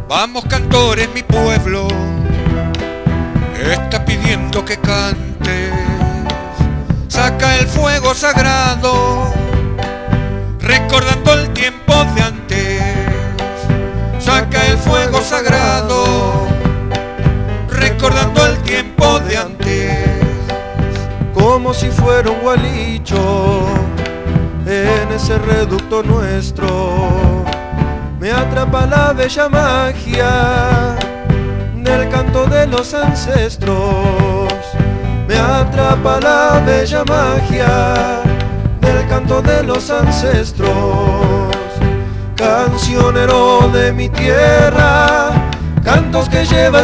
Vamos cantores, mi pueblo está pidiendo que cantes. Saca el fuego sagrado, recordando el tiempo de antes. Saca el fuego sagrado, recordando el tiempo de antes. Como si fuera un gualicho en ese reducto nuestro, me atrapa la bella magia del canto de los ancestros. Me atrapa la bella magia del canto de los ancestros. Cancionero de mi tierra, cantos que lleva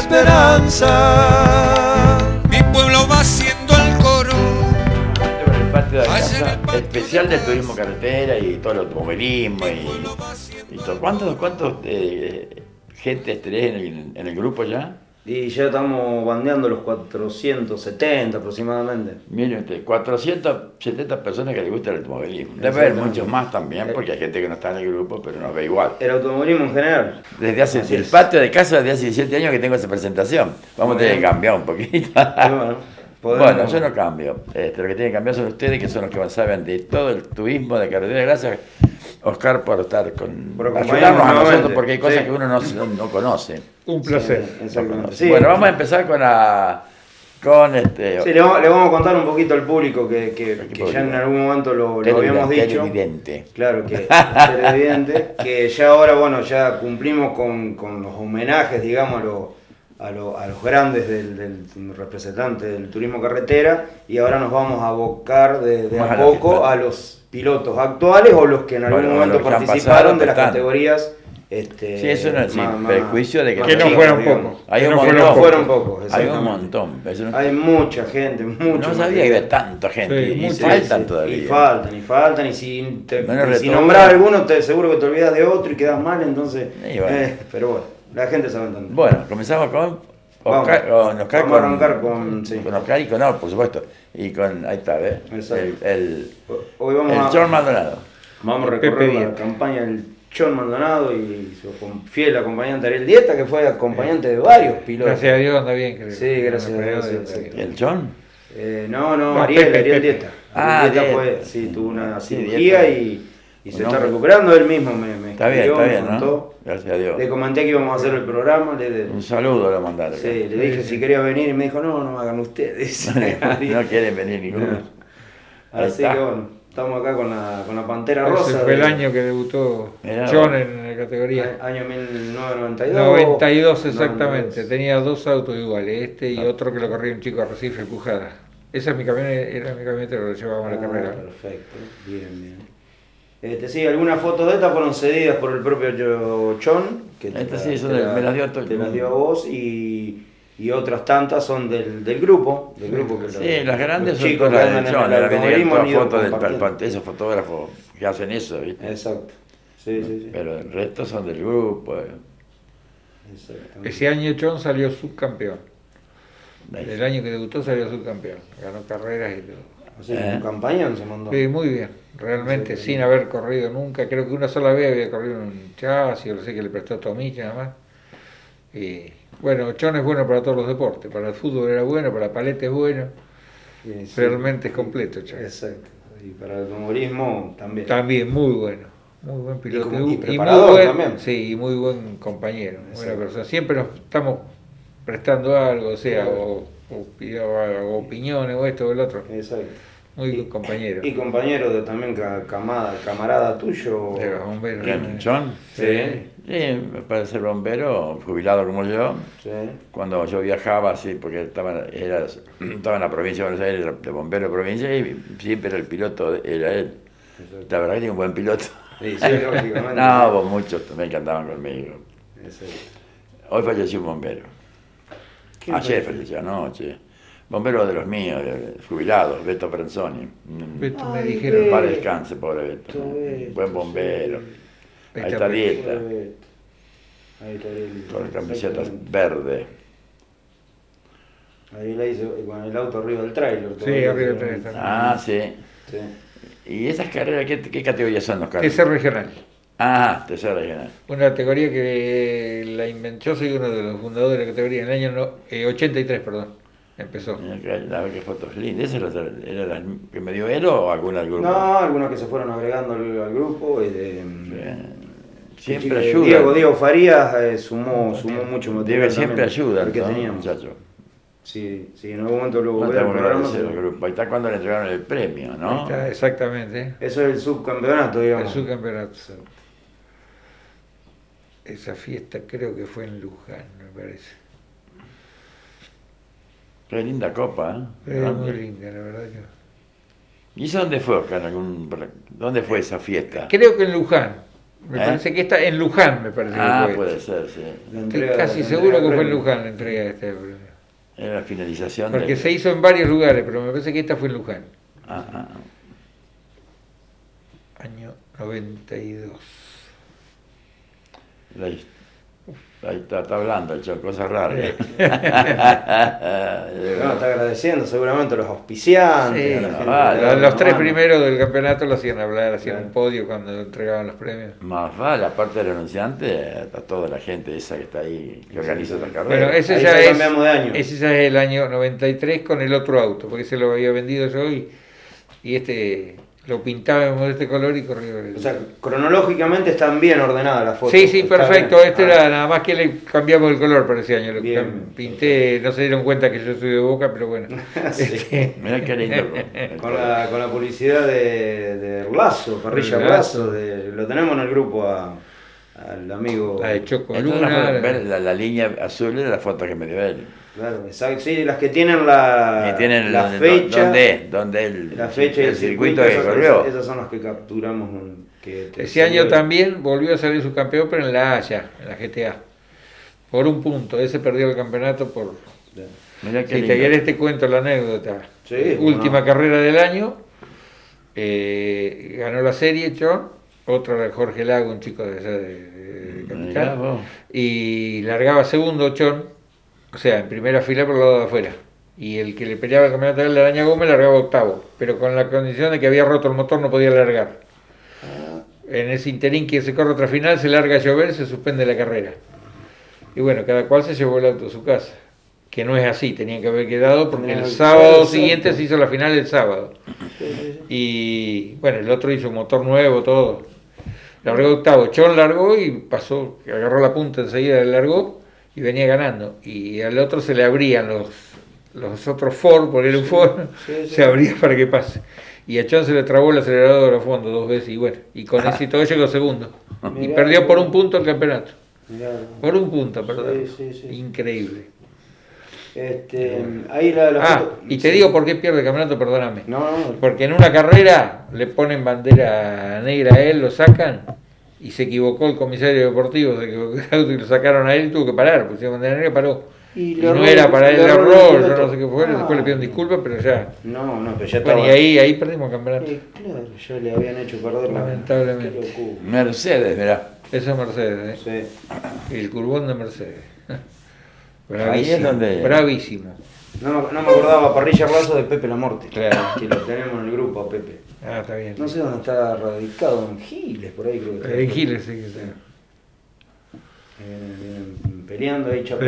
esperanza. Mi pueblo va haciendo el coro. El patio de la casa especial del turismo carretera y todo el automovilismo y todo. ¿Cuántos gente tenés en el grupo ya? Y ya estamos bandeando los 470 aproximadamente. Miren, 470 personas que les gusta el automovilismo. Debe haber muchos más también, porque hay gente que no está en el grupo, pero nos ve igual. El automovilismo en general. Desde hace el patio de casa, desde hace 17 años que tengo esa presentación. Vamos a tener que cambiar un poquito. Bueno, yo no cambio. Lo que tienen que cambiar son ustedes, que son los que saben de todo el turismo de carretera. Gracias, Oscar, por estar ayudarnos a nosotros, porque hay cosas que uno no conoce. Un placer. Sí, bueno, vamos a empezar con Sí, le vamos a contar un poquito al público que ya en algún momento lo habíamos dicho. Evidente. Claro, que es evidente. Que ya ahora, bueno, ya cumplimos con los homenajes, digamos, a los grandes del representante del turismo carretera, y ahora nos vamos a abocar de a poco a los pilotos actuales o los que en algún momento participaron de las categorías. Sí, eso no es sin perjuicio de que no fueron pocos. Hay fueron pocos. Hay un montón. Hay mucha gente, No sabía que había tanta gente. Sí, y faltan todavía. Y faltan. Y si nombras alguno, seguro que te olvidas de otro y quedas mal. Entonces, pero bueno, la gente sabe tanto. Bueno, comenzamos con Oscar. Vamos a arrancar con Oscar y con Or, por supuesto. Y con, ahí está, ¿ves? Hoy vamos el Chon Maldonado. Vamos a recorrer la campaña del Chon Maldonado y su fiel acompañante Ariel Dieta, que fue acompañante de varios pilotos. Gracias a Dios anda bien, creo. Sí, gracias a Dios. ¿El Chon? No, Ariel Dieta. Tuvo una cirugía y se está recuperando él mismo. Me está bien, ¿no? Gracias a Dios. Le comenté que íbamos a hacer el programa. Un saludo le mandaron. Sí, le dije si quería venir y me dijo, no hagan ustedes. No quieren venir ninguno. Así que bueno. Estamos acá con la Pantera Rosa. Ese fue el año que debutó Chon en la categoría. Año 1992. 92 exactamente. 92. Tenía dos autos iguales, y otro que lo corría un chico a Recife, Empujada. Esa es mi camioneta, era mi camioneta, lo llevábamos a la carrera. Perfecto, bien. Sí, algunas fotos de estas fueron cedidas por el propio Chon. Estas sí, me las dio todo. Te las dio a vos y otras tantas son del grupo. Que las grandes son chicos todas las de Chon, la fotos esos fotógrafos que hacen eso, ¿viste? Exacto. Sí. Pero el resto son del grupo. Ese año Chon salió subcampeón. El año que debutó salió subcampeón. Ganó carreras y todo. O sea, un campañón se mandó. Sí, muy bien. Realmente, sin haber corrido nunca. Creo que una sola vez había corrido un chasis, o sé que le prestó Tomich nada más. Y bueno, Chon es bueno para todos los deportes. Para el fútbol era bueno, para la paleta es bueno. Realmente es completo, Chon. Exacto. Y para el automovilismo también. También muy bueno. Muy buen piloto. Y preparador muy también. Sí, y muy buen compañero. Buena persona. Siempre nos estamos prestando algo, o sea, o opiniones o esto o el otro. Exacto. Muy compañero. Y compañero también camarada tuyo. De los bomberos. ¿Chon? Sí. Sí, para ser bombero, jubilado como yo. Sí. Cuando yo viajaba, así, porque estaba en la provincia de Buenos Aires, de bombero de provincia, y siempre el piloto era él. Exacto. La verdad que tiene un buen piloto. Sí, lógicamente. No, hubo muchos también que andaban conmigo. Exacto. Hoy falleció un bombero. Ayer falleció anoche. Bombero de los míos, jubilados, Beto Frenzoni. Beto me dijeron. Para descanse, pobre Beto. Buen bombero. Ahí está Dieta. Ahí está él. Con camisetas verde. Ahí la hizo con el auto arriba del tráiler. Sí, arriba del tráiler. Sí. ¿Y esas carreras, qué categorías son los carreras? Ese regional. Ah, tercera regional. Una categoría que la inventó, yo soy uno de los fundadores de la categoría, en el año 83, perdón, empezó. Mira qué fotos lindas. ¿Esa era la que me dio él o alguna del grupo? No, algunos que se fueron agregando al grupo. Siempre ayuda. Diego Farías sumó mucho material. Diego siempre ayuda, el que ¿no, teníamos. muchacho? Sí, en algún momento lo No voy a tengo que programa. agradecer al grupo. Ahí está cuando le entregaron el premio, ¿no? Ahí está, exactamente. Eso es el subcampeonato, digamos. El subcampeonato. Esa fiesta creo que fue en Luján, me parece. Qué linda copa, ¿eh? Muy linda, la verdad que... ¿Y eso dónde fue, Oscar? ¿Dónde fue esa fiesta? Creo que en Luján. Me parece que está en Luján, me parece que fue. Puede ser, sí. Estoy casi seguro que fue en Luján la entrega de este premio. Era la finalización Porque se hizo en varios lugares, pero me parece que esta fue en Luján. Año 92. Ahí está hablando el Chon, cosas raras. No, está agradeciendo seguramente a los auspiciantes. Sí, a la gente los tres primeros del campeonato lo hacían hablar, hacían un podio cuando entregaban los premios. Más vale, aparte del anunciante, a toda la gente esa que está ahí, que organiza esta carrera. Bueno, ese Ahí ya ya cambiamos de año. ese ya es el año 93 con el otro auto, porque se lo había vendido yo y este lo pintaba de este color y corrió. O sea, cronológicamente están bien ordenadas las fotos. Sí, Está perfecto. bien. Era nada más que le cambiamos el color para ese año. Lo Bien. pinté, no se dieron cuenta que yo soy de Boca, pero bueno. Sí. Mirá qué lindo. Con la publicidad de Lazo, Parrilla Lazo, lo tenemos en el grupo al amigo. La de Choco Entonces, Luna. la línea azul era la foto que me dio él. Claro, exacto. Sí, las que tienen la fecha. ¿Dónde él? La fecha y el circuito que corrió. Esas son las que capturamos. Ese año también volvió a salir subcampeón, pero en la Haya, en la GTA. Por un punto. Ese perdió el campeonato por... Mirá qué Si lindo. te querés te cuento la anécdota. Sí, Última carrera del año. Ganó la serie, Chon. Otro era Jorge Lago, un chico de allá de Mirá Capital. vos. Y largaba segundo, Chon. O sea, en primera fila por el lado de afuera. Y el que le peleaba el campeonato de la Araña Gómez largaba octavo. Pero con la condición de que había roto el motor no podía largar. En ese interín que se corre otra final, se larga a llover, se suspende la carrera. Y bueno, cada cual se llevó el auto a su casa. Que no es así, tenían que haber quedado porque el sábado siguiente se hizo la final el sábado. Y bueno, el otro hizo motor nuevo, todo. Largó octavo, Chon largó y pasó, agarró la punta enseguida, le largó y venía ganando. Y al otro se le abrían los otros Ford, porque era un Ford, se abría para que pase. Y a Chon se le trabó el acelerador a fondo 2 veces y bueno, y con ese y todo llegó segundo. Y perdió por un punto el campeonato. Por un punto, perdón. Sí. Increíble. Ahí la foto. Y te digo por qué pierde el campeonato, perdóname. No. Porque en una carrera le ponen bandera negra a él, lo sacan y se equivocó el comisario deportivo, se equivocó el auto y lo sacaron a él, tuvo que parar, pusieron bandera negra, paró. Y no era para él el error, yo no sé qué fue, después le pidieron disculpas, pero ya. No, pero ya estaba. Bueno, y ahí perdimos el campeonato. Claro, ya le habían hecho perder lamentablemente. Qué locura. Mercedes, mirá. Eso es Mercedes, Sí. el curbón de Mercedes. Ahí es donde... Bravísimo. No me acordaba, Parrilla Lazo de Pepe La Morte. Claro. Que lo tenemos en el grupo a Pepe. Ah, está bien. No sé dónde está radicado, en Giles, por ahí creo que está. En Giles, sí que está. Vienen peleando ahí, chapa.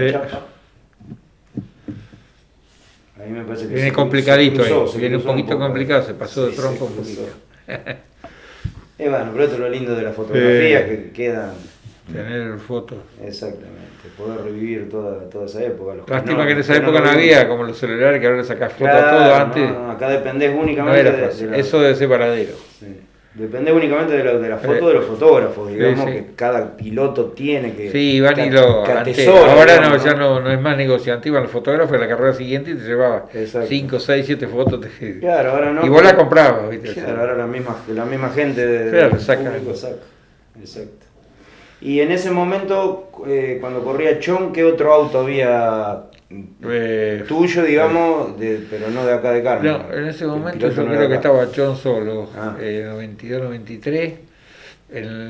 Ahí me parece que Viene complicadito ahí, viene un poquito complicado, se pasó de trompo un poquito. Bueno, pero esto es lo lindo de la fotografía, que quedan. Tener fotos. Exactamente, poder revivir toda esa época. Lástima que en esa época no había como los celulares que ahora le sacás fotos a todo antes. No, acá dependés No únicamente era fácil. Eso de ese paradero. Sí. Depende únicamente de la foto de los fotógrafos, digamos, sí. que cada piloto tiene que. Sí, van y lo. atesora, ahora digamos, ya no es más negociante, iban los fotógrafos en la carrera siguiente y te llevaba Exacto. 5, 6, 7 fotos. Claro, ahora no. Y vos la comprabas, ¿viste? Claro, ahora la misma gente Claro, del saca. público saca. Exacto. Y en ese momento, cuando corría Chon, ¿qué otro auto había tuyo, digamos, pero no de acá de Carmen? No, en ese El momento piloto yo no creo era que acá. estaba Chon solo, Ah. 92, 93. En el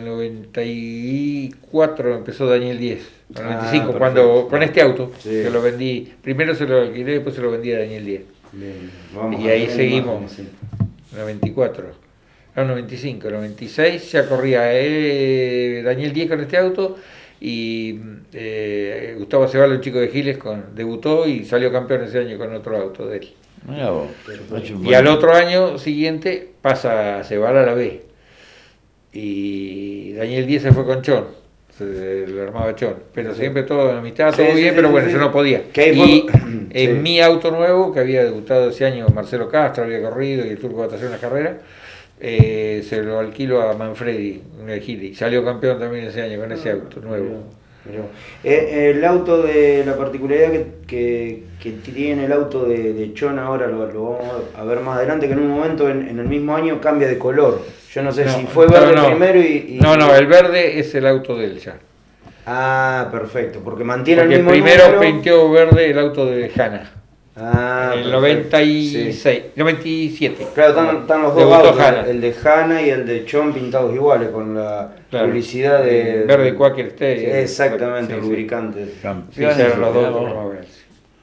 94 empezó Daniel 10, en el 95, perfecto. cuando con este auto, Sí. que lo vendí, primero se lo alquilé, después se lo vendí a Daniel 10, Bien, vamos y a ahí ver seguimos, imágenes, sí. 94. No, 95, 96 ya corría Daniel 10 con este auto y Gustavo Ceballos, un chico de Giles, debutó y salió campeón ese año con otro auto de él. Mirá vos. Y al otro año siguiente pasa Ceballos a la B y Daniel 10 se fue con Chon, lo armaba Chon, pero siempre todo en la mitad, todo bien, pero bueno, yo no podía. Y en mi auto nuevo, que había debutado ese año Marcelo Castro, había corrido y el Turco Batación en la carrera, se lo alquilo a Manfredi, un Gili, y salió campeón también ese año con ese auto nuevo. El auto de la particularidad que tiene el auto de Chon ahora, lo vamos a ver más adelante, que en un momento en el mismo año cambia de color. Yo no sé si fue verde primero y... No, el verde es el auto de él ya. Ah, perfecto, porque mantiene porque el mismo primero número. pinteó verde el auto de Hanna. Ah, en el perfecto. 96, Sí. 97. Claro, están los dos Debutó autos, Hanna. el de Hanna y el de Chon pintados iguales, con la publicidad de... Verde Quaker Stay. Sí, exactamente, sí, lubricante. Sí, Campeones, eran los dos. mirá Vamos a vos. ver, sí.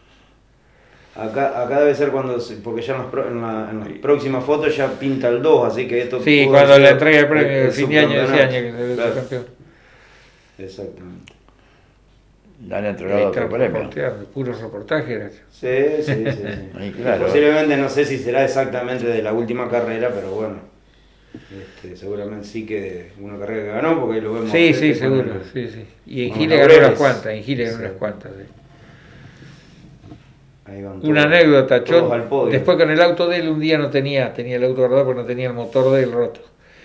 Acá debe ser cuando, porque ya en las próximas fotos ya pinta el 2, así que esto... Sí, pudo cuando ser le entrega el premio el de fin de año de ese subcampeonato. año que debe ser Claro. campeón. Exactamente. Le han entregado otro premio. Reporteando, puro reportaje era. Sí. Ahí, claro. Posiblemente no sé si será exactamente de la última carrera, pero bueno. Seguramente sí que una carrera que ganó, porque ahí lo vemos. Sí, con seguro. el- Sí. Y en con Gile los ganó laureles. unas cuantas, ganó unas cuantas. Sí. Ahí van Una todos- anécdota, todos Chon, al podio. después con el auto de él un día tenía el auto guardado porque no tenía el motor de él roto.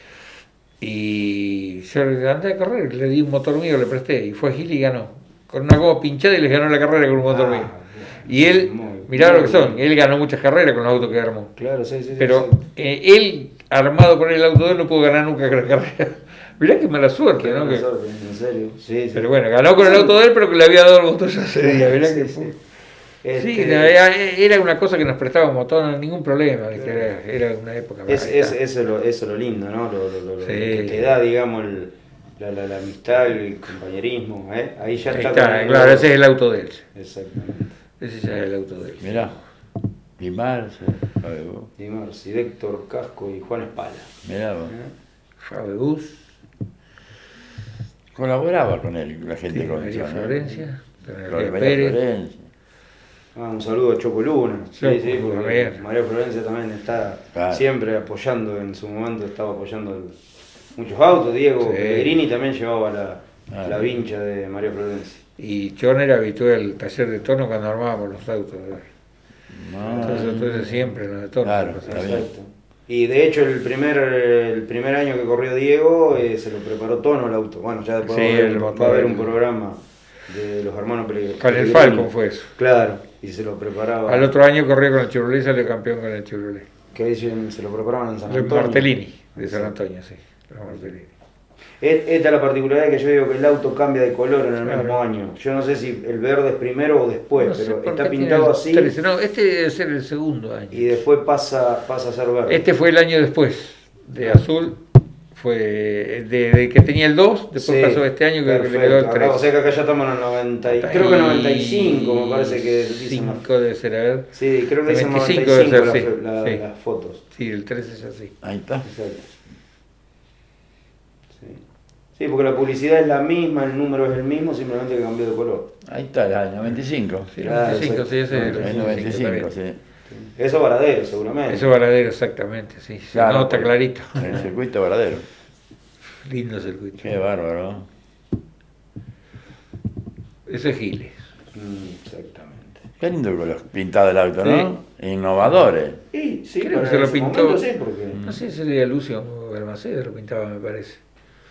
Y yo le andé a correr, le di un motor mío, le presté, y fue a Gil y ganó. Con una goma pinchada y le ganó la carrera con un motor mío. Y él, mirá lo que son, él ganó muchas carreras con los autos que armó. Claro, sí. Pero él, armado con el auto de él, no pudo ganar nunca con la carrera. Mirá qué mala suerte, ¿no? En serio, sí. Pero bueno, ganó con el auto de él, pero que le había dado el motor ya ese día. Mirá que sí. Sí, era una cosa que nos prestábamos motor, no ningún problema, era una época. Eso es lo lindo, ¿no? Lo que te da, digamos, la amistad, el compañerismo, ¿eh? Ahí ya está. Claro, ese es el auto de él. Exactamente. Ese ya es el auto de él. Mirá. Dimars, Dimars, Héctor Casco y Juan Espala. mirá vos. Fabebus, Colaboraba con él, la gente con María Chon, ¿no? Florencia, María Pérez. Florencia. Un saludo a Choco Luna. Sí, porque Javier. María Florencia también está Claro. siempre apoyando, en su momento estaba apoyando muchos autos. Diego Pellegrini también llevaba la vincha de María Florencia. Y Chon era habitual al taller de tono cuando armábamos los autos. Entonces siempre en los de tono. Claro, Entonces, está bien. Exacto. Y de hecho el primer año que corrió Diego se lo preparó Tono el auto. Bueno, ya después Sí, va a haber un programa de los hermanos Pellegrini. con el Falcon fue eso. Claro, y se lo preparaba. Al otro año corrió con el Chevrolet y salió campeón con el Chevrolet. Que ahí se lo preparaban en San El Antonio. Martellini, de San Antonio, sí. Los Martellini. Esta es la particularidad que yo digo, que el auto cambia de color en el Claro. mismo año. Yo no sé si el verde es primero o después, No sé pero por está qué tiene pintado el así 13. No, este debe ser el segundo año. y después pasa a ser verde. Este fue el año después, de azul, fue de que tenía el 2, después Sí, pasó este año que le perfecto. quedó el Acá, 3. o sea que acá ya estamos en el 90, creo que 95 me parece que dicen. 5 debe ser, a ver. Sí, creo que dicen 95 95 debe ser, sí. las fotos. Sí, el 3 es así. Ahí está. Exacto. Sí, porque la publicidad es la misma, el número es el mismo, simplemente que cambió de color. Ahí está, el 95. Sí, Claro, 95, sí, ese es El 95, sí. Eso Varadero, seguramente. Eso es Varadero, exactamente, sí. Se Claro, nota porque- clarito. El circuito verdadero. Lindo circuito. Qué bárbaro. Ese es Giles. Exactamente. Qué lindo con los pintados del auto, ¿no? Innovadores. Y sí, Creo que para se lo ese pintó. momento sí, porque... No sé si sería Lucio Balmaceda, lo pintaba, me parece.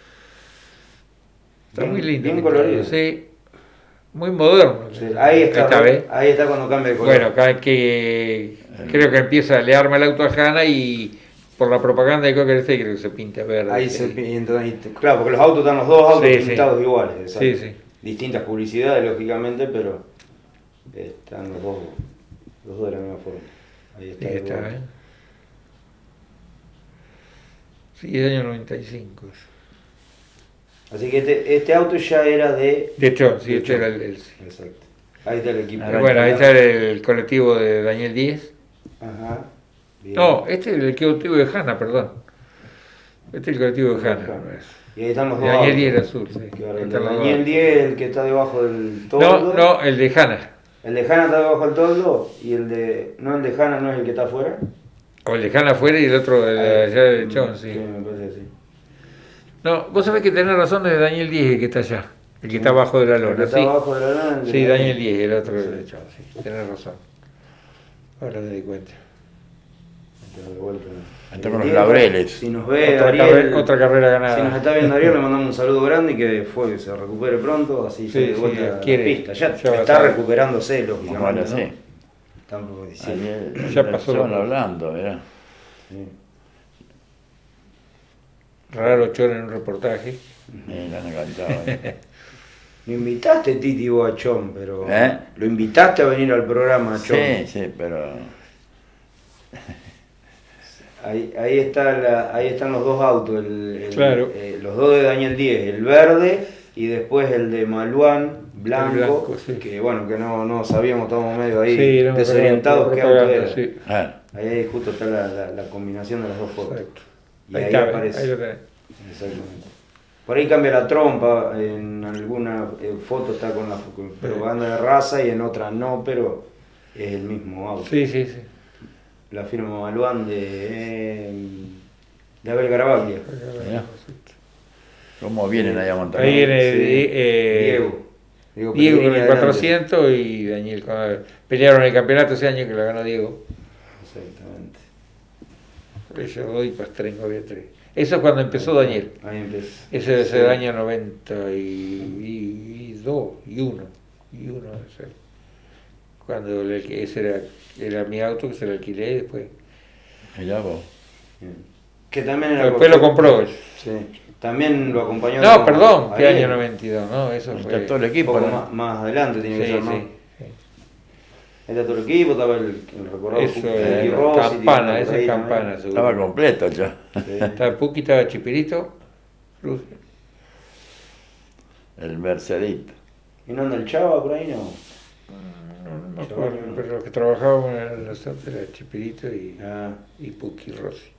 Está Bien- muy lindo. bien pintado, colorido. sí. Muy moderno. Sí, ahí está, ¿ves? ahí está cuando cambia de color. Bueno, creo que empieza, le arma el auto a Hanna y por la propaganda de Cocker State creo que se pinta verde. Ahí sí. claro, porque los autos están los dos autos Sí, sí. pintados iguales. Exacto. Sí, sí. Distintas publicidades, lógicamente, pero están los dos de la misma forma. Ahí está. Ahí el está, auto. ¿eh? Sí, es año 95. Así que este auto ya era de... De hecho, sí, De este Chon. era el Exacto. Ahí está el equipo. Bueno, ahí está el colectivo de Daniel 10. Ajá. Bien. No, este es el colectivo de Hanna, perdón. Este es el colectivo de Jana. Y ahí están los dos. Daniel 10 era azul, sí. Claro, el de Daniel 10, el que está debajo del toldo. No, el de Jana. El de Jana está debajo del toldo y el de Jana no es el que está afuera. O el de Jana afuera y el otro allá de Chon, sí. Sí, me parece así. No, vos sabés que tenés razón, es Daniel 10 el que está allá. El que está abajo de la lona, Está abajo de la lona. Sí, Daniel 10, el otro de Chon, sí. Tenés razón. Ahora me di cuenta. Está con los laureles. Si nos ve otra carrera ganada. Si nos está viendo Ariel, le mandamos un saludo grande y que se recupere pronto, así se de vuelta a la pista. Ya está recuperándose, lógicamente. Bueno, sí. Estamos diciendo. Ayer, ya pasó lo hablando, ¿verdad? Sí. Raro Chon en un reportaje. La han enganchado. Lo invitaste, Titi, vos a Chon, pero... Lo invitaste a venir al programa, a Chon. Sí, pero... Ahí están los dos autos, claro. Los dos de Daniel 10, el verde y después el de Maluán, blanco, sí. Que bueno, que no sabíamos, estábamos medio ahí desorientados qué auto era. Sí. Ahí justo está la combinación de las dos fotos. Exacto. Y ahí aparece. Ahí lo tenés. Exactamente. Por ahí cambia la trompa, en alguna foto está con la propaganda de raza y en otra no, pero es el mismo auto. Sí. La firma Maluán de Abel Garabaglia. ¿Cómo vienen allá a Montaña? Ahí viene Diego con el 400 y Daniel. Pelearon el campeonato ese año que lo ganó Diego. Exactamente. Ellos dos y Pastrengo había 3. Eso es cuando empezó Daniel. Ahí empezó. Ese debe ser el año 92 y 1. Debe ser. Cuando ese era mi auto que se lo alquilé y después. Mirá vos. Que también era. Después lo compró él. Sí. También lo acompañó. No, perdón, ¿qué año 92? No, eso fue. Está todo el equipo, ¿no? Más adelante tiene que ser, ¿no? Sí. Ahí está todo el equipo, estaba el recordado Eso es Campana, esa es Campana, seguro. Estaba completo ya. Sí. Estaba Puki, estaba Chipirito, Cruz. El Mercedito. ¿Y no anda el Chava por ahí, no? No me acuerdo, pero los que trabajábamos en la zona era Chipirito y Puki Rossi.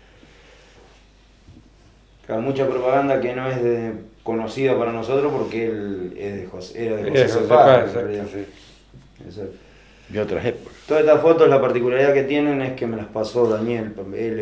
Claro, mucha propaganda que no es conocida para nosotros porque él era de José Paz. Exacto. De otras épocas. Todas estas fotos, la particularidad que tienen es que me las pasó Daniel,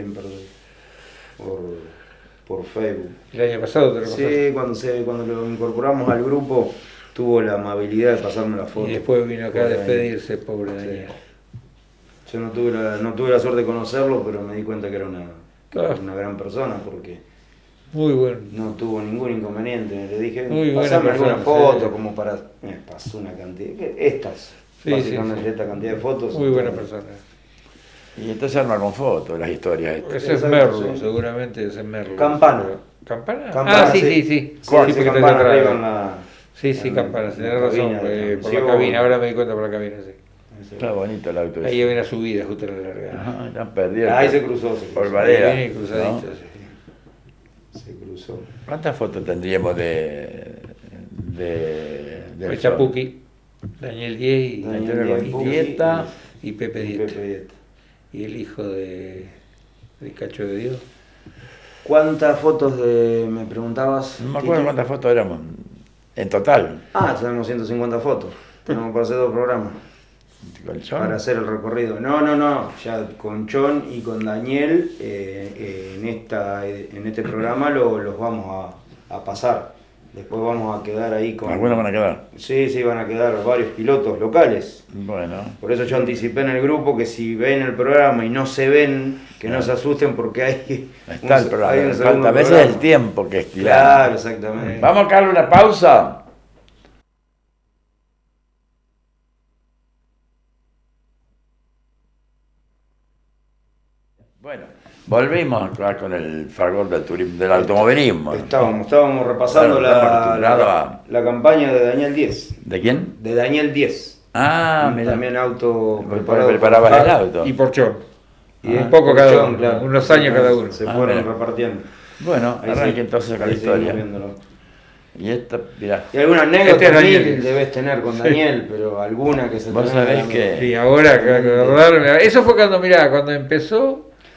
por Facebook. ¿El año pasado te lo pasaste? Sí, cuando lo incorporamos al grupo, tuvo la amabilidad de pasarme la foto. Y después vino acá a despedirse, pobre Daniel. Yo no tuve la suerte de conocerlo, pero me di cuenta que era una gran persona, porque muy bueno. No tuvo ningún inconveniente. Le dije, pasame alguna foto, como para... Me pasó una cantidad... Básicamente esta cantidad de fotos. Muy buena persona. Y entonces arma con fotos las historias. Ese es Merlo, seguramente ese es Merlo. Campana. ¿Campana? Sí. Porque Campana arriba en la... Sí, Campana, tenés razón, por la cabina, ahora me di cuenta por la cabina, sí. Está bonito el auto. Ahí hay una subida justo en la largada. Están perdidos. Ahí se cruzó. Por Valera. Viene cruzadito, ¿no? Se cruzó. ¿Cuántas fotos tendríamos del Chapuqui, Daniel 10 y Dieta y Pepe Dieta. Y el hijo de Cacho de Dios. ¿Cuántas fotos me preguntabas? No me acuerdo cuántas fotos éramos en total. Tenemos 150 fotos. Tenemos para hacer 2 programas. ¿Con Chon? Para hacer el recorrido. No. Ya con Chon y con Daniel en este programa los vamos a pasar. Después vamos a quedar ahí con... ¿Algunos van a quedar? Sí, van a quedar varios pilotos locales. Bueno. Por eso yo anticipé en el grupo que si ven el programa y no se ven, que no se asusten porque hay... Está el programa. Falta a veces el tiempo que estirar. Claro, exactamente. Vamos a darle una pausa. Bueno, volvimos con el fragor del turismo, del automovilismo. Estábamos repasando la campaña de Daniel 10. ¿De quién? De Daniel 10. Mira. También auto preparaba el auto. Y por Chon. Y un poco cada uno, claro. Unos años cada uno. Se fueron repartiendo. Bueno, arranque entonces con la historia. Y esta, mirá. Y alguna anécdota debes tener con Daniel, pero alguna que se te... Vos sabés que... Y ahora, eso fue cuando empezó...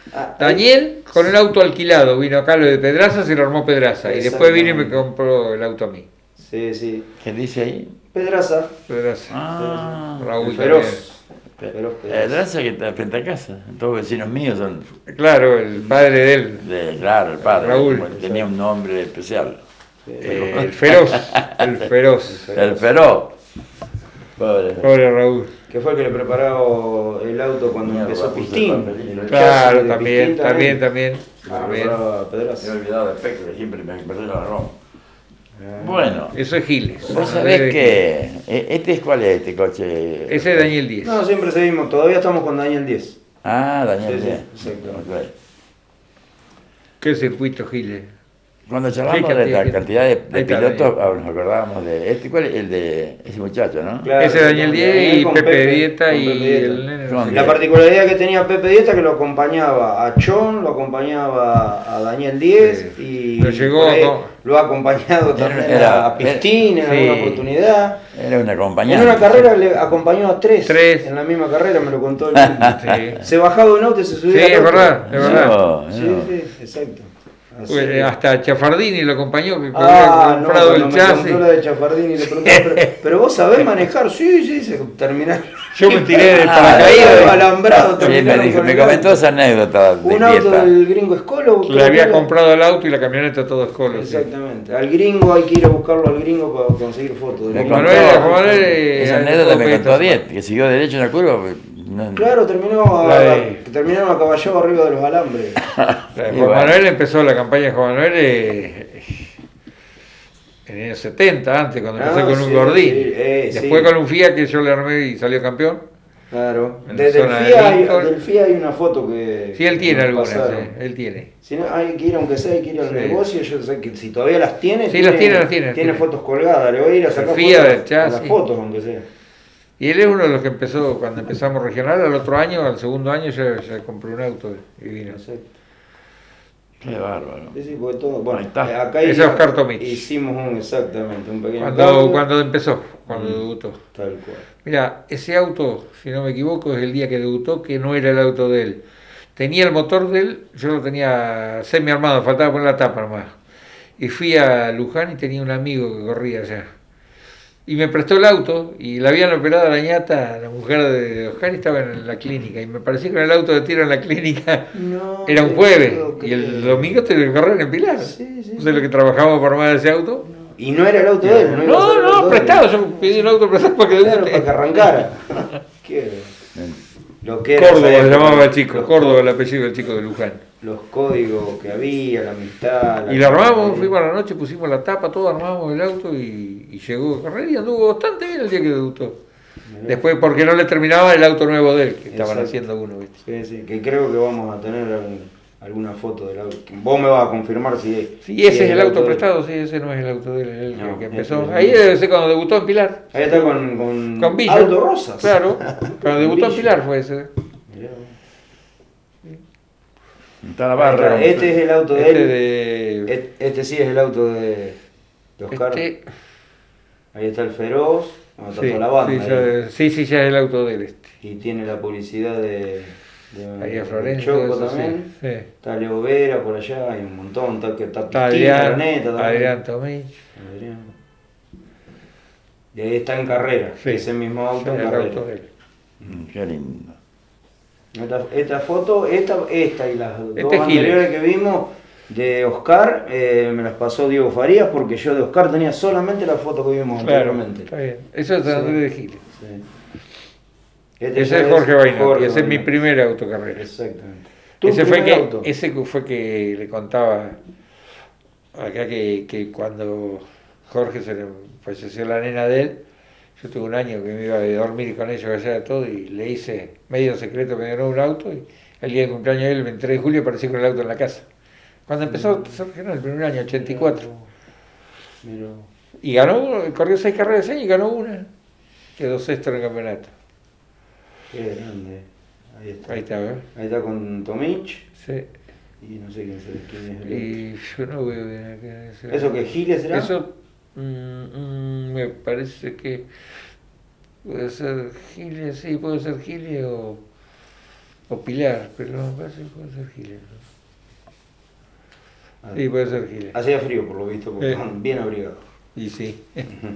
Daniel con el auto alquilado, vino acá lo de Pedraza, se lo armó Pedraza. Y después vino y me compró el auto a mí. Sí, sí. ¿Qué dice ahí? Pedraza. Raúl Feroz. Pedraza que está frente a casa. Todos vecinos míos son. Claro, el padre de él. Claro, el padre. Raúl. Tenía un nombre especial. El Feroz. El Feroz. El Feroz. Pobre Raúl. Que fue el que le preparó el auto cuando empezó Pistín. Claro, también. Pedraza. Me he olvidado de Peque, que siempre me perdí la razón. Bueno. Eso es Giles. Vos sabés que. ¿Cuál es este coche? Ese es Daniel 10. No, siempre seguimos. Todavía estamos con Daniel 10. Ah, Daniel 10. Sí, Okay. ¿Qué circuito Giles? Cuando charlamos de la cantidad de pilotos, nos acordábamos de ¿cuál es? El de ese muchacho, ¿no? Claro, ese Daniel 10 y Pepe Dieta y Dieta. el nene. La particularidad que tenía Pepe Dieta que lo acompañaba a Chon, lo acompañaba a Daniel 10 y lo ha acompañado también a Pistín en alguna oportunidad. Era una acompañante. En una carrera le acompañó a tres. En la misma carrera me lo contó el Se bajaba de un auto y se subía. Sí, es verdad, es verdad. Sí, exacto. Hasta Chafardini lo acompañó, que había comprado el chasis. Me de Chafardini, le pregunté, pero vos sabés manejar, sí, se terminaron. Yo me tiré del paracaídas alambrado. Sí, me comentó esa anécdota. Un auto del gringo Escolo. Le había comprado el auto y la camioneta todo Escolo. Exactamente. Al gringo hay que ir a buscarlo al gringo para conseguir fotos. Esa anécdota me contó 10, que siguió derecho en la curva. Claro, terminaron acaballado arriba de los alambres. Juan Manuel empezó la campaña de Juan Manuel en el 70, antes, cuando empezó con un Gordini. Después con un FIA que yo le armé y salió campeón. Claro, desde el FIA hay una foto que... Sí, él tiene algunas, él tiene. Si no, hay que ir, aunque sea, hay que ir al negocio. Yo sé que si todavía las tiene, sí, las tiene. Tiene fotos colgadas, le voy a ir a sacar las fotos, aunque sea. Y él es uno de los que empezó, cuando empezamos regional, al otro año, al segundo año, ya compró un auto y vino. Qué bárbaro. Sí, porque todo, bueno, acá ese es Oscar Tomich. Hicimos un pequeño cuando empezó, cuando debutó. Tal cual. Mira, ese auto, si no me equivoco, es el día que debutó, que no era el auto de él. Tenía el motor de él, yo lo tenía semi armado, faltaba poner la tapa nomás. Y fui a Luján y tenía un amigo que corría allá. Y me prestó el auto y la habían operado a la ñata, la mujer de Oscar, y estaba en la clínica. Y me parecía que con el auto de tiro en la clínica era un jueves. Y el domingo te lo correr en Pilar. Sí. ¿No sé lo que trabajamos por armar ese auto? Y no era el auto de él. No, prestado. Yo pedí un auto prestado para que para que arrancara. Córdoba se llamaba el chico. Córdoba el apellido del chico de Luján. Los códigos que había, la amistad. Y lo armamos, fuimos a la noche, pusimos la tapa, todo, armamos el auto y llegó a carrera y anduvo bastante bien el día que debutó. Después, porque no le terminaba el auto nuevo de él, que estaban haciendo uno, ¿viste? Sí, que creo que vamos a tener alguna foto del auto. Vos me vas a confirmar si ese es el auto prestado, sí, ese no es el auto de él, el que empezó. Ahí debe ser cuando debutó en Pilar. Ahí está con Villa. Aldo Rosas. Claro, cuando debutó en Pilar fue ese. Está la barra. Este es el auto de él. Este sí es el auto de Oscar. Ahí está el Feroz. Está toda la banda. Sí, ya es el auto de él. Y tiene la publicidad de ahí a Florencia. Choco también. Sí. Está Leo Vera por allá. Hay un montón. Está Adrián Tomich. Y ahí está en carrera. Ese mismo auto en carrera. Auto de él. Qué lindo. Esta foto, esta y las dos anteriores que vimos de Oscar, me las pasó Diego Farías porque yo de Oscar tenía solamente la foto que vimos anteriormente. Está bien. Eso es Andrés de Giles. Ese es Jorge Bainotti, ese es mi primer autocarrera. Exactamente. Ese fue que le contaba acá que cuando Jorge se le falleció la nena de él, yo tuve un año que me iba a dormir con ellos allá todo y le hice medio secreto que me ganó un auto y el día de cumpleaños de él, el 23 de julio, aparecí con el auto en la casa. Cuando empezó el primer año, 84. Y corrió 6 carreras de año y ganó una. Quedó sexto en el campeonato. Qué grande. Ahí está, ¿verdad? Ahí está con Tomich. Sí. Y no sé quién es el y yo no veo bien acá. ¿Eso que Giles será? Eso me parece que puede ser Giles, sí, puede ser Giles o O Pilar, pero no, parece que puede ser Giles. ¿No? Sí, puede ser Giles. Hacía frío por lo visto, porque estaban bien abrigados. Y sí.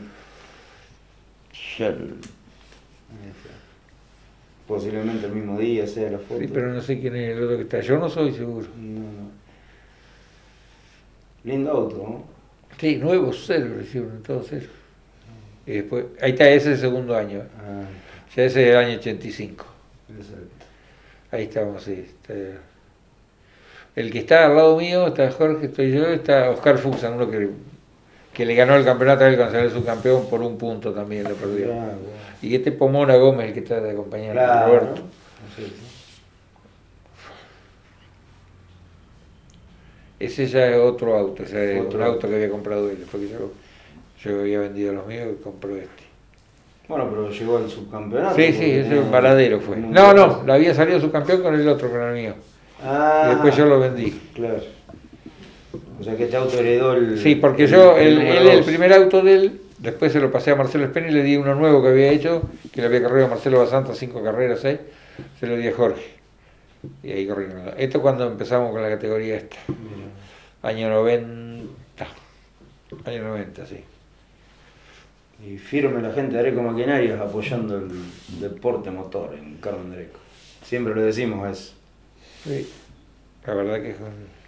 Posiblemente el mismo día sea la foto. Sí, pero no sé quién es el otro que está. Yo no soy seguro. No. Lindo auto, ¿no? Sí, nuevo cero le hicieron, todo cero. Y después, ahí está, ese es el segundo año. Ya ese es el año 85. Exacto. Ahí estamos, sí. Está. El que está al lado mío, está Jorge, estoy yo, está Oscar Fuxan, uno que le ganó el campeonato a él cuando salió subcampeón por un punto también, lo perdió. Claro. Y este Pomona Gómez, el que está de acompañante, claro, Roberto. ¿no? Sí. Ese ya es otro auto, ese es un auto que había comprado él, porque yo había vendido los míos y compró este. Bueno, pero llegó al subcampeonato. Sí, ese es un baladero fue. No, le había salido subcampeón con el otro, con el mío. Y después yo lo vendí. Claro. O sea que este auto heredó el... Sí, porque el primer auto de él, después se lo pasé a Marcelo Espeni y le di uno nuevo que había hecho, que le había corrido a Marcelo Basanta 5 carreras, 6, se lo di a Jorge. Y ahí corrí. Esto cuando empezamos con la categoría esta. Año 90. Año 90, sí. Y firme la gente de Areco Maquinarias apoyando el deporte motor en Carmen de Areco. Siempre lo decimos eso. Sí, la verdad que es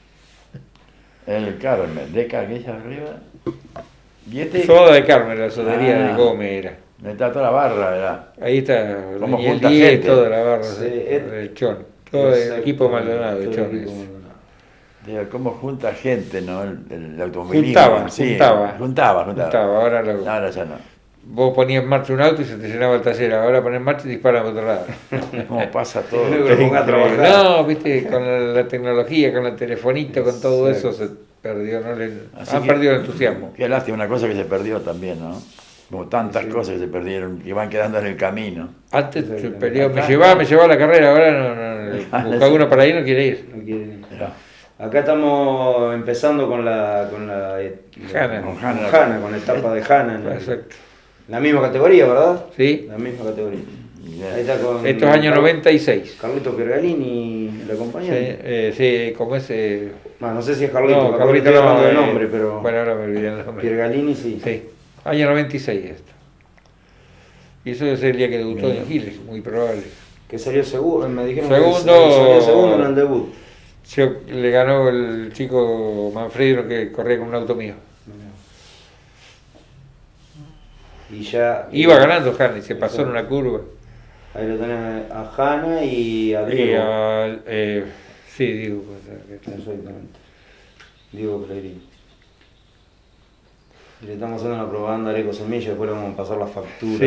el Carmen, de aquella arriba. ¿Y este? Soda de Carmen, la sodería de Gómez era. Está toda la barra, ¿verdad? Ahí está, como el junta 10, gente. toda la barra, Sí, el Chon. Todo el equipo Maldonado, de Chon. Digo, cómo junta gente, ¿no? El automovilismo. Juntaba. Ahora ya no. Vos ponías en marcha un auto y se te llenaba el taller, ahora pones en marcha y disparan por otro lado. Cómo pasa todo. No, viste, con la tecnología, con el telefonito, con todo eso se perdió, han perdido el entusiasmo. Qué lástima, una cosa que se perdió también, ¿no? Como tantas cosas que se perdieron, que van quedando en el camino. Antes se perdió, me llevaba a la carrera, ahora no buscaba uno para ir, no quiere ir. No quiere ir. Acá estamos empezando con la Hanna, con la etapa de Hanna. Exacto. La misma categoría, ¿verdad? Sí. La misma categoría. Ahí está con esto es año 96. Carlito Pergalini, el acompañante. Sí, como ese. No sé si es Carlito, no, Carlito no, de nombre, pero. Bueno, ahora me olvidé el nombre. Pergalini sí. Sí, año 96 esto. Y eso es el día que debutó en Giles, muy probable. Que salió segundo, me dijeron segundo, que salió segundo en el debut. Le ganó el chico Manfredo que corría con un auto mío. Y ya iba ganando Hanna y se pasó en una curva. Ahí lo tenés a Hanna y a Diego. Sí, Diego. Exactamente. Diego Clerín. Y le estamos haciendo una propaganda a Areco Semilla, después le vamos a pasar la factura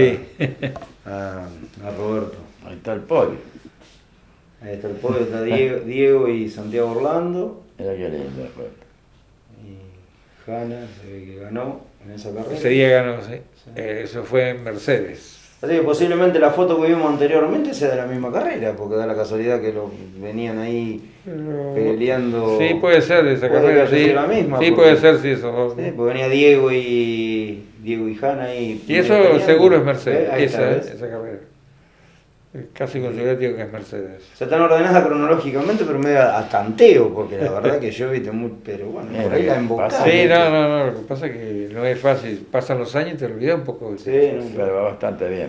a Roberto. Ahí está el podio. Ahí está el podio, está Diego y Santiago Orlando. Era que lindo después. Y Hanna se ve que ganó en esa carrera. Ese día ganó, sí. Eso fue en Mercedes. Así que posiblemente la foto que vimos anteriormente sea de la misma carrera, porque da la casualidad que venían ahí peleando. Sí, puede ser esa carrera, sí. La misma, sí, puede ser, sí, eso. Sí, porque venía Diego y Hanna ahí. Y eso seguro es Mercedes, esa carrera. Casi considero que es Mercedes. O sea, están ordenadas cronológicamente, pero medio a tanteo, porque la verdad que yo viste muy. Pero bueno, por ahí la embocada. Sí, no, lo que pasa es que no es fácil. Pasan los años y te olvidas un poco. Sí, pero va bastante bien.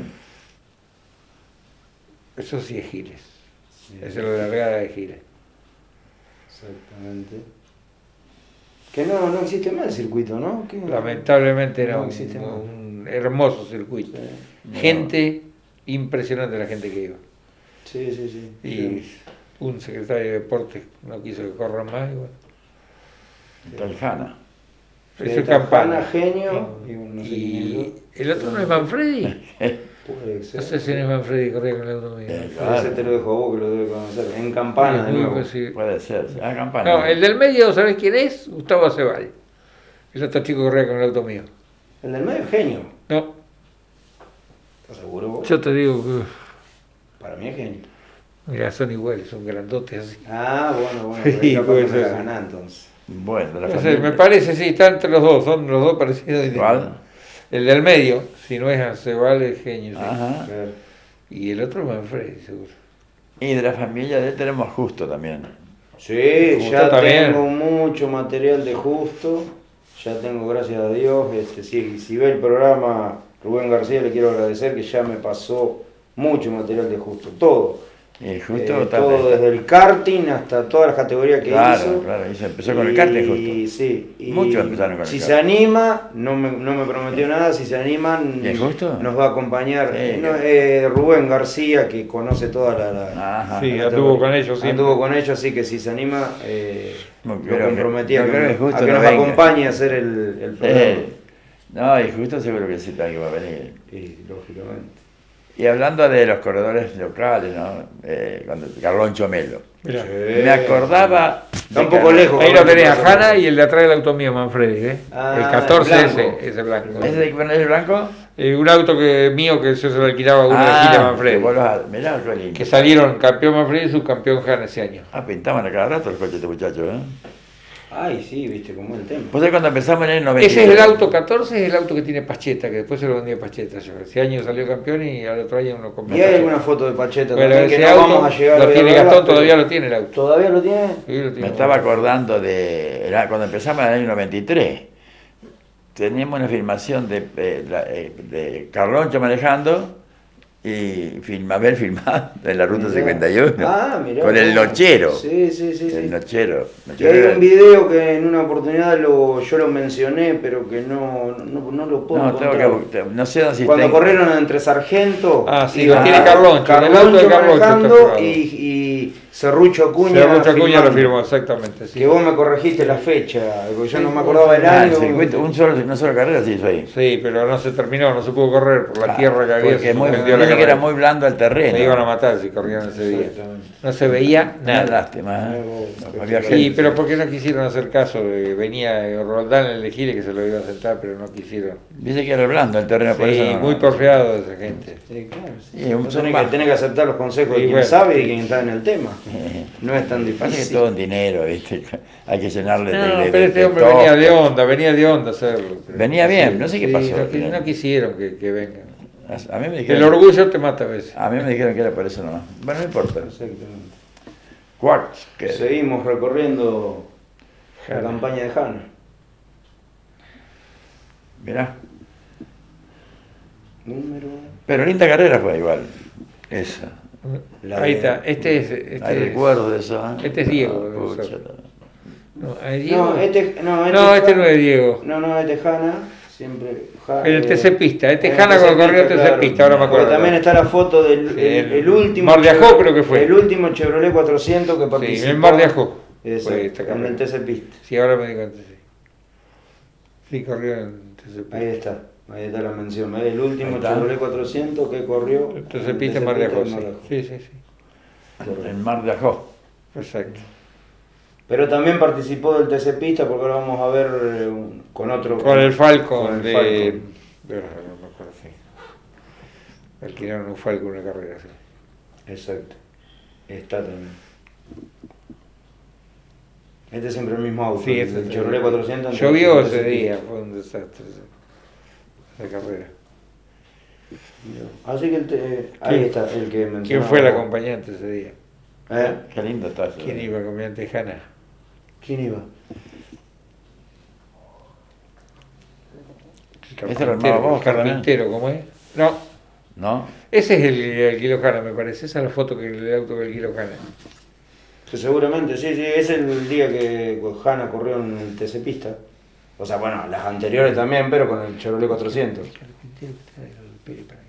Eso sí es Giles. Sí. Eso es lo de la largada de Giles. Exactamente. Que no existe más el circuito, ¿no? Lamentablemente no existe más. Un hermoso circuito. Sí. Gente. Impresionante la gente que iba. Sí. Y un secretario de deportes no quiso que corran más y bueno. Está el Hanna. Eso es Campana. Genio. Y el otro no es Manfredi. Puede ser. No sé si no es Manfredi que corría con el auto mío. Ese te lo dejo a vos que lo debe conocer. En Campana, de nuevo. Sí. Puede ser. Campana. No, el del medio, ¿sabés quién es? Gustavo Acebal. El otro chico corría con el auto mío. ¿El del medio es Genio? No. ¿Estás seguro vos? Yo te digo que... Para mí es Genio. Mira, son iguales, son grandotes así. Ah, bueno. Sí, puede ser. Ganar, entonces. Bueno, no sé, me parece, sí, están entre los dos, son los dos parecidos. ¿Cuál? El del medio, si no es Acebal, es Genio. Sí. Ajá. Claro. Y el otro es Manfredi, seguro. Y de la familia de él tenemos Justo también. Sí, Justo ya también. tengo mucho material de Justo, ya tengo, gracias a Dios, si ve el programa Rubén García, le quiero agradecer que ya me pasó mucho material de Justo, todo. Y Justo todo desde el karting hasta todas las categorías que hizo. Claro, y se empezó con el karting Justo. Sí, y Muchos empezaron con el si karting. se anima, no me prometió nada, si se animan, ¿Y es Justo? nos va a acompañar Sí, Rubén García, que conoce toda Ajá. Sí, la anduvo categoría. con ellos siempre. Anduvo con ellos, así que si se anima, No lo creo que- comprometí a no que, creo que Justo a que no nos venga. acompañe a hacer el programa. No, y Justo seguro que sí también va a venir. Y, lógicamente. Y hablando de los corredores locales, ¿no? Cuando Carloncho Melo. Mirá. Me acordaba... Está un de poco Carloncho- lejos. Ahí lo tenés a Hanna y el de atrás del auto mío, Manfredi, ¿eh? Ah, el 14 el blanco. ese blanco. ¿Ese de poner el blanco? Un auto mío que yo se lo alquilaba a uno de Gila Manfredi. Mirá, qué lindo. Que salieron campeón Manfredi y subcampeón Hanna ese año. Pintaban a cada rato el coche de este muchacho, ¿eh? Ay, sí, viste cómo es el tema. Pues ahí cuando empezamos en el 93. Ese es el auto 14, es el auto que tiene Pacheta, que después se lo vendí a Pacheta yo. Ese año salió campeón y al otro año uno compró. Y hay alguna foto de Pacheta Bueno, también que ese no auto vamos a llegar lo hoy a tiene verla, Gastón, pero- todavía lo tiene el auto. ¿Todavía lo tiene? Sí, lo tiene. Me estaba acordando cuando empezamos en el año 93. Teníamos una filmación de Carloncho manejando y Mabel filmando en la ruta Mirá. 51. Ah, mirá con el vos. nochero. Sí. El nochero. Y hay un video que en una oportunidad yo lo mencioné, pero que no lo puedo No, tengo encontrar. que. No sé si Cuando está- corrieron entre Sargento Ah, sí, y lo tiene Carloncho, el auto de Carloncho manejando está y Serrucho Acuña, Serrucho Acuña lo filmando. firmó, exactamente. Sí. Que vos me corregiste la fecha, porque yo Sí, no me acordaba el Ah, el año. circuito, una sola carrera se hizo ahí. Sí, pero no se terminó, no se pudo correr por la tierra que había. Porque Se muy, suspendió la dice que era carrera. muy blando el terreno. Me iban a matar si corrían ese día. Exactamente. No se veía Una nada. lástima, ¿eh? No, Había sí, Sí, gente. pero porque no quisieron hacer caso. Venía Roldán el Gile que se lo iba a sentar, pero no quisieron. Dice que era blando el terreno, por Sí, eso no. muy porfiado esa gente. Sí, claro. Sí. Y un Vos son tenés que aceptar los consejos Sí, de quien bueno. sabe y de quien está en el tema. No es tan Pasa que es difícil. todo en dinero, ¿viste? Hay que llenarle No, de pero este hombre todo. venía de onda hacerlo. pero- Venía bien, no sé qué Sí, pasó. No quisieron que vengan. A mí me El dijeron, orgullo te mata a veces. a mí me dijeron que era por eso nomás. Bueno, no importa. Exactamente. Quartz, que Seguimos recorriendo la Jana. campaña de Hanna. mirá. Número. Pero linda carrera fue igual. Esa. Ahí está. Este es. Hay recuerdos de eso, ¿eh? este es Diego, Ah, pucha, eso. no. No, ¿es Diego? No, este no es Diego. No, este es Hanna. Siempre. El TC Pista. Este es el Hanna TC cuando corrió Pista, TC claro. Pista, ahora me acuerdo. Porque también está la foto del Sí, el último. Mar de Ajó creo que fue. El último Chevrolet 400 que Sí, participó. el Mar de Ajó. Eso, Fue esta en el carrera. TC Pista. Sí, ahora me di cuenta, sí. Sí, corrió en TC Pista. Ahí está la mención. El último Ahí está. Chevrolet 400 que corrió. TC Pista en Mar de Ajó, sí. Sí. El Mar de Ajó. Exacto. Pero también participó del TC Pista porque ahora vamos a ver con otro. Con el Falcon con el de... Falcon. No me acuerdo, sí. Alquilaron un Falcon una carrera, sí. Exacto. Está también. Este es siempre el mismo auto. Sí, el Chevrolet 400. Llovió el TC ese Pista. día, fue un desastre esa carrera. Así que ahí ¿Quién- está el que mencionaba. ¿Quién fue el acompañante ese día? ¿Eh? Qué lindo está eso. ¿Quién iba acompañante de Hanna? ¿Quién iba? ¿Ese lo armaba vos, carpintero, ¿cómo es? No, ¿No? ese es el Kilo Hanna, me parece. Esa es la foto que el auto del Kilo Hanna. Que seguramente, sí, es el día que Hanna corrió en el TC Pista. O sea, bueno, las anteriores también, pero con el Chevrolet 400. El carpintero que trae el pelo para acá.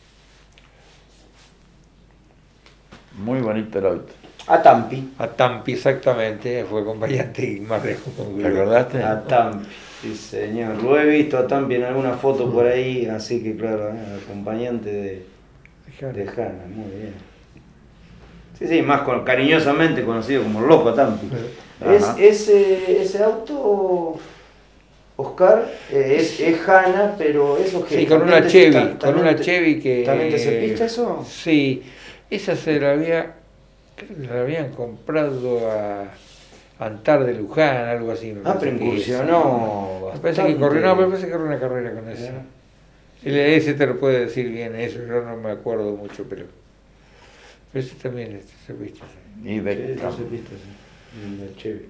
Muy bonito el auto. A Tampi. A Tampi, exactamente, fue acompañante y más lejos. ¿Te acordaste? A Tampi, sí señor. Lo he visto a Tampi en alguna foto por ahí, así que claro, acompañante de Hanna, muy bien. Sí, más cariñosamente conocido como el Loco a Tampi. Ajá. Ese auto, Oscar, es Hanna, pero eso que... Sí, con una Chevy, que... ¿También te cepista eso? Sí, esa se la había, creo que la habían comprado a Antar de Luján, algo así. Me Ah, parece pero que incursionó. Me parece que corrió, no, me parece que corrió una carrera con esa. Ese te lo puede decir bien eso, yo no me acuerdo mucho, pero Ese también se viste. Y Beckham. Sí, el Chevy.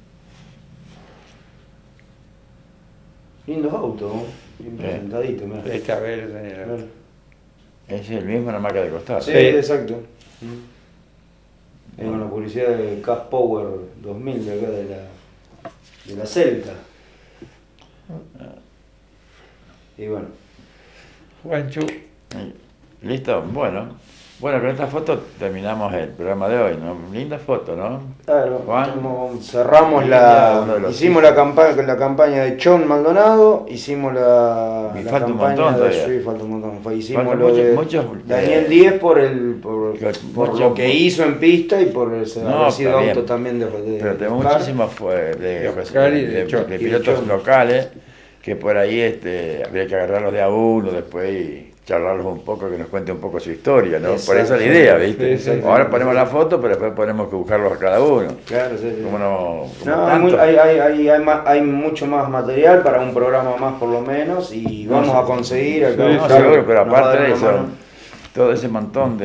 Lindos autos, ¿no? Bien presentaditos, mira. Esta verde. Es el mismo, una marca de costado. Sí, exacto. Es con la publicidad de Cash Power 2000 de acá de la Celta. Y bueno. Juancho. ¿Listo? Bueno, con esta foto terminamos el programa de hoy, ¿no? Linda foto, ¿no? Claro, Juan. cerramos hicimos la campaña de Chon Maldonado, hicimos la falta un campaña montón de todavía. sí, falta un montón. Hicimos Faltan lo de muchos, Daniel Díez por lo que muchos- hizo en pista y por ese No, haber sido está bien. auto también de Pero tenemos Oscar. muchísimos de Oscar y de Chon. de Y de pilotos Chon. locales que por ahí habría que agarrarlos de a uno después y charlarlos un poco, que nos cuente un poco su historia, ¿no? Por eso es la idea, ¿viste? Sí, sí, Ahora sí, ponemos sí. la foto, pero después ponemos que buscarlos a cada uno. Claro, sí, sí. Como no, como No, tanto. hay mucho más material para un programa más por lo menos y vamos a conseguir acá. No, Oscar seguro, pero nos va a aparte dar de una eso, mano. todo ese montón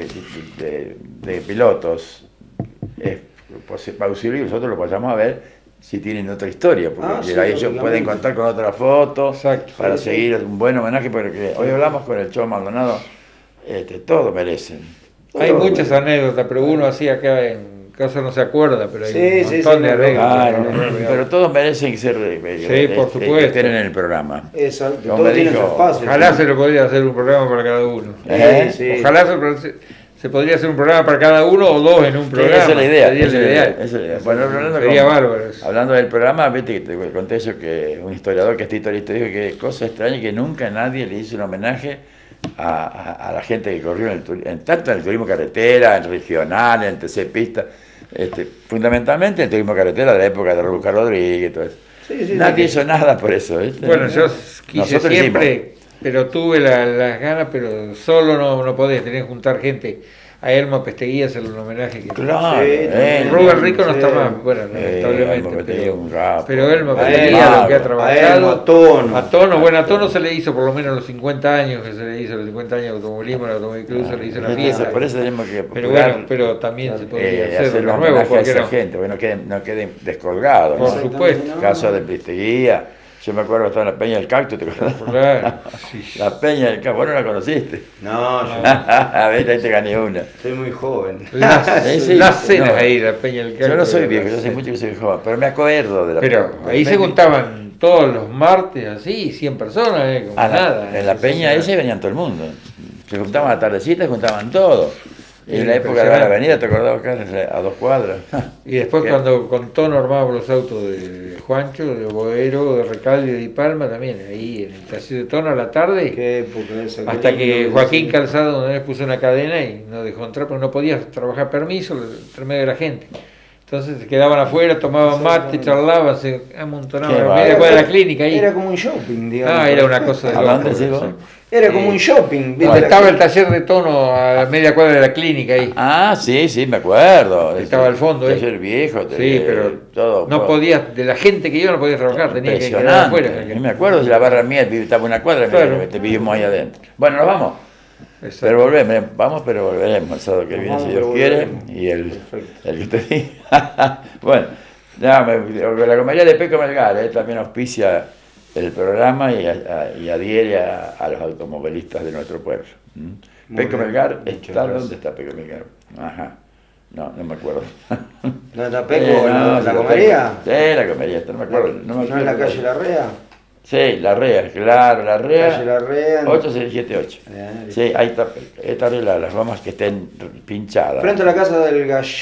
de pilotos es posible que nosotros lo vayamos a ver si tienen otra historia, porque Sí, ahí ellos lógicamente. pueden contar con otra foto Exacto. para Sí, seguir un buen homenaje, porque hoy hablamos con el Chon Maldonado, todos merecen. Hay Todo, muchas bueno. anécdotas, pero uno así acá en casa no se acuerda, pero hay Sí, un sí, montón sí, de no, anécdotas. Claro, ¿no? pero todos merecen ser por supuesto. que estén en el programa. Exacto, Como todo me tiene su dijo, espacio. Ojalá se lo podría hacer un programa para cada uno. ¿Eh? Ojalá se podría hacer un programa para cada uno o dos en un Sí, programa. esa es la idea. Sería esa lo es la idea, ideal. esa es la idea. Bueno, Sería bárbaro eso. hablando del programa, viste que te conté eso, que un historiador que es historista dijo que cosa extraña que nunca nadie le hizo un homenaje a la gente que corrió tanto en el turismo carretera, en regional, en TC pista, fundamentalmente el turismo carretera de la época de Raúl Rodríguez y todo eso. Sí, Nadie hizo nada por eso, ¿viste? Bueno, yo quise Nosotros siempre, pero tuve las ganas, pero solo no podés, tenés que juntar gente. A Elmo Pesteguía hacerle un homenaje. Que Claro, Sí, Rubén Rico no está Sí. más, bueno, lamentablemente, pero Elmo A Pesteguía, lo que ha Elmo, trabajado. a Tono. A Tono se le hizo por lo menos los 50 años que se le hizo, los 50 años de automovilismo, el Automóvil Club se le hizo la fiesta. Por eso tenemos que Pero bueno, pero también se podría hacer hacer los un nuevos, homenaje a porque esa no. gente, porque no queden descolgados. Por ¿no? supuesto. Caso de Pisteguía. Yo me acuerdo que estaba en la Peña del Cactus, ¿te acuerdas? Claro, sí. La Peña del Cactus, vos no la conociste. No, yo A ver, ahí te gané una. soy muy joven. Las cenas no. ahí, la Peña del Yo no soy Cactus, viejo, yo soy mucho que soy joven, pero me acuerdo de la Pero ahí se juntaban todos los martes, así, 100 personas, como nada. En la Peña esa venían todo el mundo. Se juntaban a la tardecita, se juntaban todos. Y en la época de la avenida, ¿te acordabas acá? A 2 cuadras. Y después ¿Qué? cuando con Tono armábamos los autos de Juancho, de Boero, de Recalde y de Palma también, ahí en el taller de Tono a la tarde, Qué época esa. qué hasta lindo que es Joaquín ese. Calzado una vez puso una cadena y no dejó entrar, porque no podía trabajar permiso entre medio de la gente. Entonces se quedaban afuera, tomaban mate, charlaban, se amontonaban Qué a bárbaro. media cuadra de la clínica ahí. Era como un shopping, digamos. Era una cosa de ¿A dónde loco, decís vos? sí. Era como un shopping. Donde estaba el taller de Tono a media cuadra de la clínica ahí. Ah, sí, me acuerdo. Estaba al fondo, el viejo. Sí, pero todo. no podías, de la gente que iba no podías trabajar, tenía que quedar afuera. Yo me acuerdo de la barra mía, estaba una cuadra, Claro. vivimos ahí adentro. Bueno, nos vamos. Exacto. Pero volvemos, pero volveremos el sábado que viene, Vamos, si pero Dios quiere. volveremos. Y el Perfecto. que te diga. Bueno, la comedia de Peco Melgar también auspicia el programa y adhiere a los automovilistas de nuestro pueblo. Muy Peco bien, Melgar muchas está, gracias. ¿dónde está Peco Melgar? Ajá. No me acuerdo. ¿No está Peco? ¿La comería? Sí, la comería, no me acuerdo. No me ¿No acuerdo. es la calle Larrea? Sí, la REA, claro, la REA. Calle Larrea. 8678. Sí, ahí está arreglada, las gomas que estén pinchadas. Frente a la casa del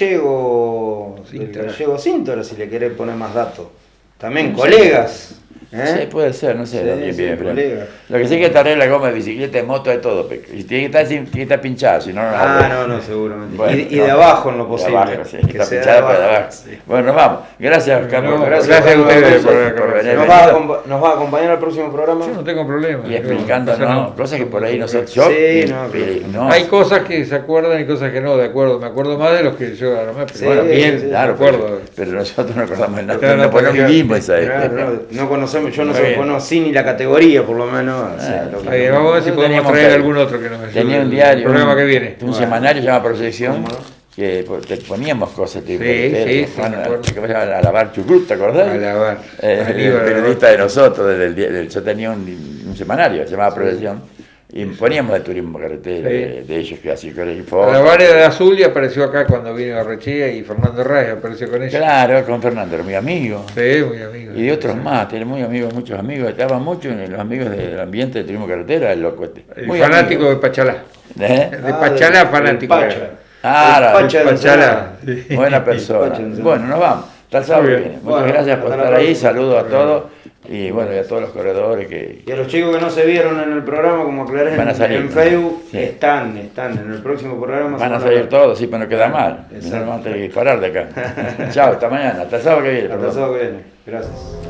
gallego Cintora. Cintora, si le querés poner más datos. También colegas. Sí, puede ser, no sé. Sí, bien, sí, bien, colega. Lo que sí que te arregla goma de bicicleta, de moto, de todo. Y tiene que estar pinchada, si no, no la arregla. No, seguramente. Bueno, y de abajo en lo posible. De abajo, sí, que está sea pinchada de pero de abajo. sí. Bueno, nos vamos. Gracias, Carlos. No, gracias gracias a ustedes por venir. ¿Nos va a acompañar al próximo programa? Yo no tengo problema. Y explicándonos No, cosas que por ahí nosotros. Sí, no. Hay cosas que se acuerdan y cosas que no, de acuerdo. Me acuerdo más de los que yo armé, pero Sí, bueno, bien, sí, de Claro, acuerdo. pero nosotros no acordamos de nada, Claro, no pero vivimos esa Claro, no conocemos yo no conocí ni la categoría, por lo menos. Vamos a ver si podemos traer algún otro que nos ayude. Tenía un diario, el programa que viene. Un semanario llamado Proyección, que te poníamos cosas tipo que a lavar chucrut, ¿te acordás? A lavar. El periodista de nosotros, yo tenía un semanario, se llamaba Proyección. Y poníamos de turismo carretera, de ellos que así con el A la Varia de Azul y apareció acá cuando vino Arrechea y Fernando Ray apareció con ellos. Claro, con Fernando, era muy amigo. Sí, muy amigo. Y de otros más, tiene muy amigos, muchos amigos. Estaban muchos en los amigos del ambiente de turismo carretera, el loco este. Muy fanático amigo. De Pachalá. De Pachalá, fanático. Pachalá. Buena persona. Bueno, nos vamos. Hasta el sábado que viene. Muchas gracias por estar ahí, saludos a todos. Y bueno, y a todos los corredores que... Y a los chicos que no se vieron en el programa, como aclaré en Facebook, sí. están en el próximo programa. Van a salir todos, sí, pero no queda mal. No van a tener que disparar de acá. Chao, hasta mañana, hasta el sábado que viene. Hasta el sábado que viene, gracias.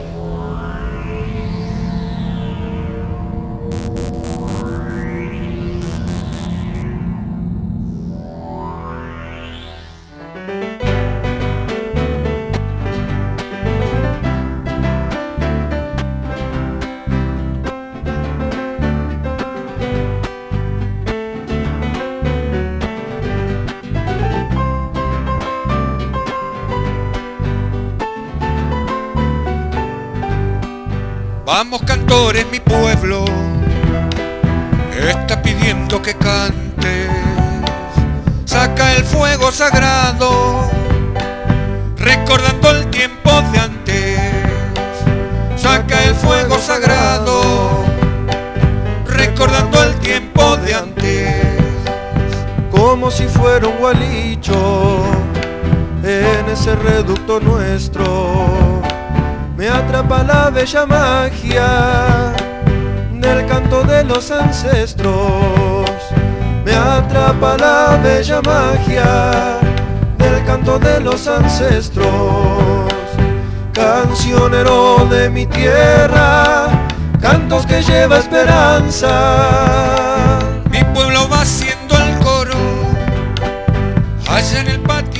Vamos cantores, mi pueblo está pidiendo que cantes. Saca el fuego sagrado, recordando el tiempo de antes. Saca el fuego sagrado, recordando el tiempo de antes. Como si fuera un gualicho en ese reducto nuestro. Me atrapa la bella magia del canto de los ancestros. Me atrapa la bella magia del canto de los ancestros. Cancionero de mi tierra, cantos que lleva esperanza. Mi pueblo va haciendo el coro allá en el patio.